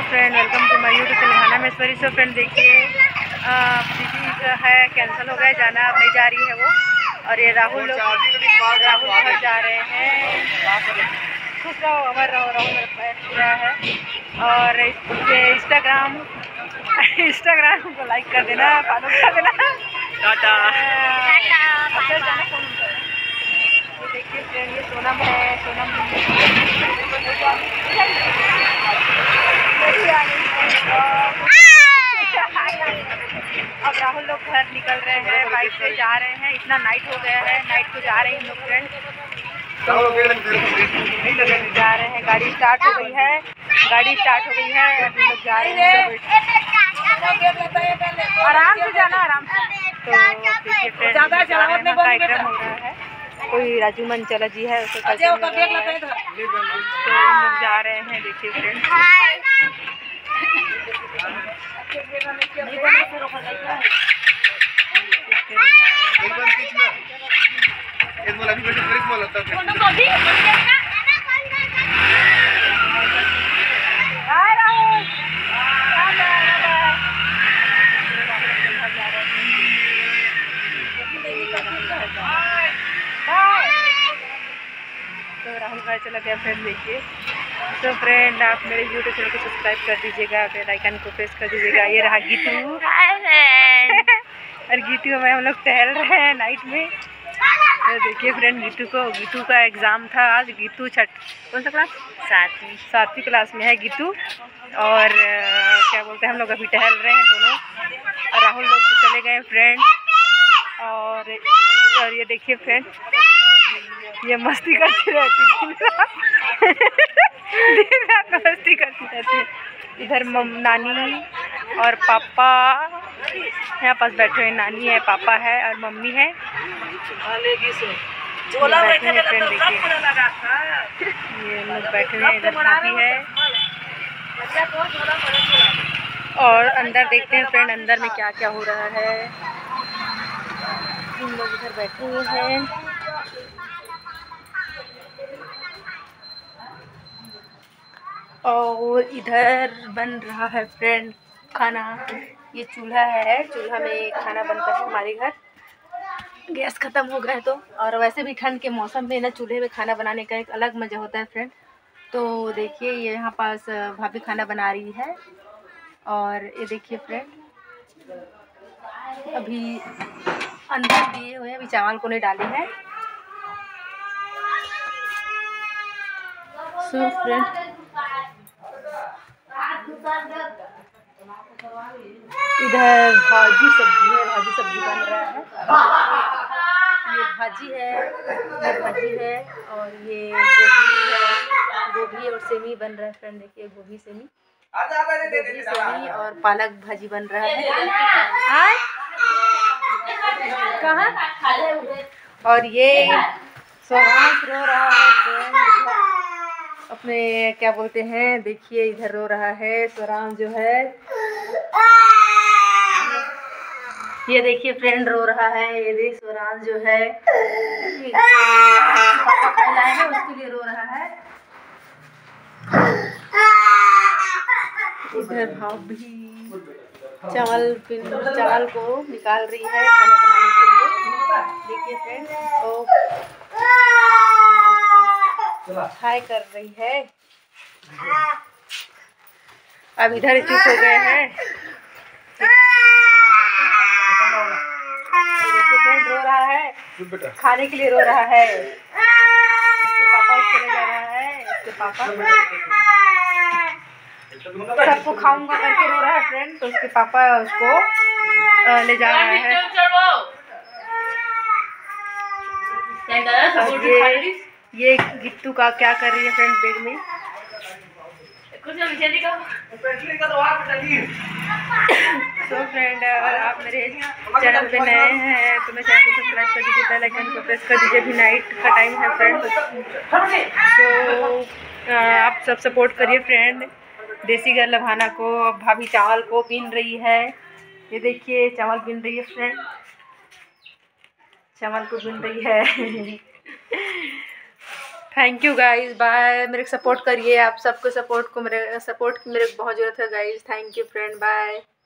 Friend, welcome to my YouTube channel Hana Maheshwari. So friend देखिए, दीदी का है कैंसिल हो गया, जाना अब नहीं जा रही है वो। और ये राहुल घर जा रहे हैं। खुश रहो, अमर रहो, राहुल पूरा है। और इंस्टाग्राम को लाइक कर देना, फॉलो कर देना। टाटा। देखिए फ्रेंड, ये सोनम है। सोनम अब राहुल लोग घर निकल रहे हैं, बाइक से जा रहे हैं। इतना नाइट हो गया है, नाइट को जा रहे हैं हम लोग फ्रेंड। तो जा रहे हैं, गाड़ी स्टार्ट हो गई है, अभी लोग जा रहे हैं। आराम से जाना, आराम से। तो देखिए फ्रेंड, कार्यक्रम हो रहा है। कोई राजू मंचला जी है, उसको तो हम लोग जा रहे हैं। देखिए फ्रेंड, तो राहुल भाई चला गया फ्रेंड। देखिए तो फ्रेंड, आप मेरे यूट्यूब चैनल को सब्सक्राइब कर दीजिएगा, बेल आइकन को प्रेस कर दीजिएगा। ये रहा गीतू। और गीतू में हम लोग टहल रहे हैं नाइट में। तो देखिए फ्रेंड, गीतू का एग्ज़ाम था आज। गीतू कौन सा क्लास? 7वीं क्लास में है गीतू। और क्या बोलते हैं, हम लोग अभी टहल रहे हैं दोनों। और राहुल लोग चले गए फ्रेंड। और ये देखिए फ्रेंड, ये मस्ती करती रहती दिन रात मस्ती करती रहती है। इधर नानी और पापा यहाँ पास बैठे हुए। नानी है, पापा है और मम्मी है। बैठे हैं फ्रेंड। देखिए ये लोग बैठे हुए हैं, इधर भाभी है। और अंदर देखते हैं फ्रेंड, अंदर में क्या क्या हो रहा है। हम लोग इधर बैठे हुए हैं। और इधर बन रहा है फ्रेंड खाना। ये चूल्हा है, चूल्हा में खाना बनता है हमारे घर। गैस ख़त्म हो गया है तो। और वैसे भी ठंड के मौसम में ना चूल्हे में खाना बनाने का एक अलग मज़ा होता है फ्रेंड। तो देखिए ये यहाँ पास भाभी खाना बना रही है। और ये देखिए फ्रेंड, अभी अंदर दिए हुए हैं, अभी चावल को नहीं डाले हैं। सो फ्रेंड, इधर भाजी सब्जी है, भाजी सब्जी बन रहा है। ये भाजी है और ये गोभी और सेमी बन रहा है फ्रेंड। देखिए गोभी सेमी और पालक भाजी बन रहा है। कहाँ? और ये सोरांश रो रहा है फ्रेंड, अपने क्या बोलते हैं, देखिए इधर रो रहा है सोरांश जो है। ये देखिए फ्रेंड रो रहा है। ये देख सोरांश जो है, पापा खाना है उसके लिए रो रहा है। इधर भाभी चावल को निकाल रही है खाना बनाने के लिए। देखिए फ्रेंड, तो हाय कर रही है। अब इधर चुप हो गए हैं। देखिए फ्रेंड, रो रहा है, खाने के लिए रो रहा है। इसके पापा उसको ले जा रहा है। इसके पापा सबको खाऊंगा करके रो रहा है फ्रेंड। तो उसके पापा उसको ले जा रहा है। ये गिट्टू का क्या कर रही है फ्रेंड, बेड में। तो फ्रेंड, अगर आप मेरे चैनल पे नए हैं तो मेरे चैनल को सब्सक्राइब कर दीजिए, बेल आइकन को प्रेस कर दीजिए। अभी नाइट का टाइम है फ्रेंड, तो आप सब सपोर्ट करिए फ्रेंड देसी गर्ल लभाना को। अब भाभी चावल को बीन रही है। ये देखिए चावल बीन रही है फ्रेंड, चावल को बीन रही है। Thank you guys, bye. मेरे को सपोर्ट करिए, आप सबको सपोर्ट की मेरे को बहुत ज़रूरत है guys. Thank you friend, bye.